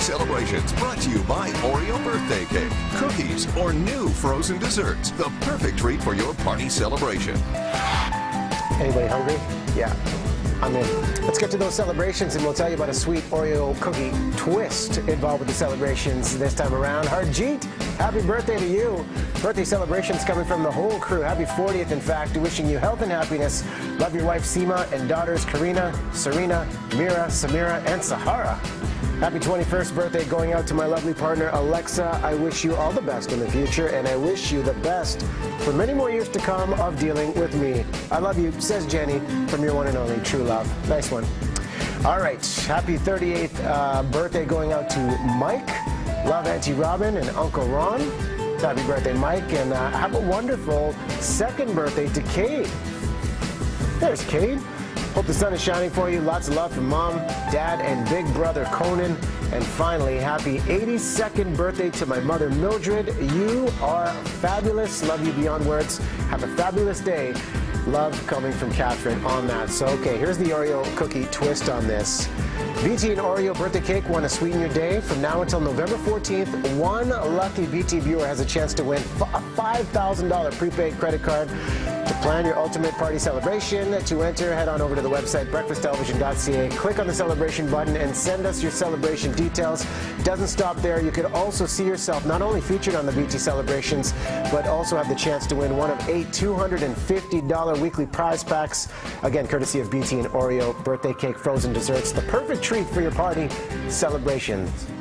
Celebrations brought to you by Oreo Birthday Cake, cookies, or new frozen desserts. The perfect treat for your party celebration. Anybody hungry? Yeah, I'm in. Let's get to those celebrations and we'll tell you about a sweet Oreo cookie twist involved with the celebrations this time around. Harjeet, happy birthday to you. Birthday celebrations coming from the whole crew. Happy 40th, in fact. Wishing you health and happiness. Love your wife Seema and daughters Karina, Serena, Mira, Samira, and Sahara. Happy 21st birthday going out to my lovely partner Alexa. I wish you all the best in the future, and I wish you the best for many more years to come of dealing with me. I love you, says Jenny, from your one and only True Love. Nice one. All right, happy 38th birthday going out to Mike. Love Auntie Robin and Uncle Ron. Happy birthday, Mike, and have a wonderful second birthday to Cade. There's Cade. Hope the sun is shining for you. Lots of love from Mom, Dad, and big brother Conan. And finally, happy 82nd birthday to my mother Mildred. You are fabulous. Love you beyond words. Have a fabulous day. Love coming from Catherine on that. So, okay, here's the Oreo cookie twist on this. BT and Oreo birthday cake want to sweeten your day. From now until November 14th, one lucky BT viewer has a chance to win a $5,000 prepaid credit card to plan your ultimate party celebration. To enter, head on over to the website breakfasttelevision.ca, click on the celebration button, and send us your celebration details. Doesn't stop there. You could also see yourself not only featured on the BT celebrations, but also have the chance to win one of 8 $250 weekly prize packs. Again, courtesy of BT and Oreo birthday cake frozen desserts. The perfect treat for your party celebrations.